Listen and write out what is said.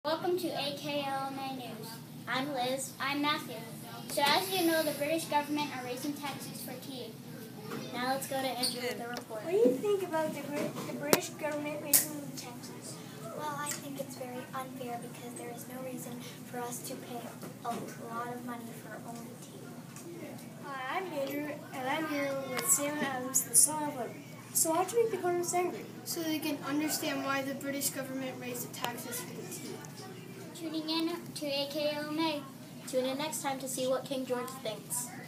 Welcome to AKLMA News. I'm Liz. I'm Matthew. So as you know, the British government are raising taxes for tea. Now let's go to Andrew with the report. What do you think about the British government raising the taxes? Well, I think it's very unfair because there is no reason for us to pay a lot of money for only tea. Hi, I'm Andrew, and I'm here with Sam Adams, the son of Liberty. So why do you make the Congress angry? So they can understand why the British government raised the taxes for the tea. Tuning in to AKLMA. Tune in next time to see what King George thinks.